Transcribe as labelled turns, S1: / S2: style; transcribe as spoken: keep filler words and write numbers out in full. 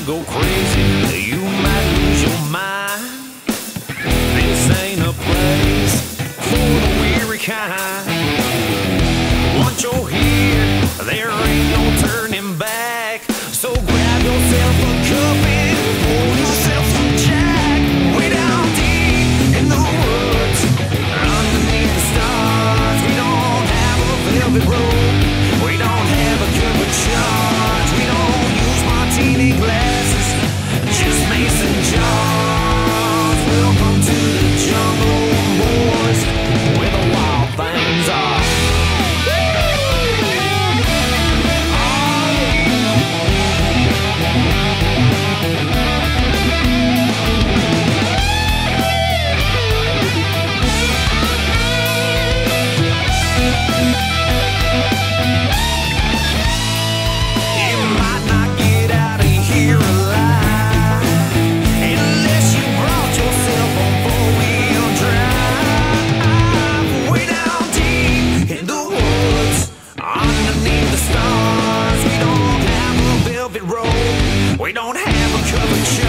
S1: go crazy, you might lose your mind. This ain't a place for the weary kind. Once you're here, there ain't no turning back. So grab yourself a cup and pour yourself some Jack. Way down deep in the woods, underneath the stars. We don't have a velvet rope, we don't have a covered charge. We don't use martini glasses, just mason jars. Welcome to the jungle, boys, where the wild things are. We don't have a covered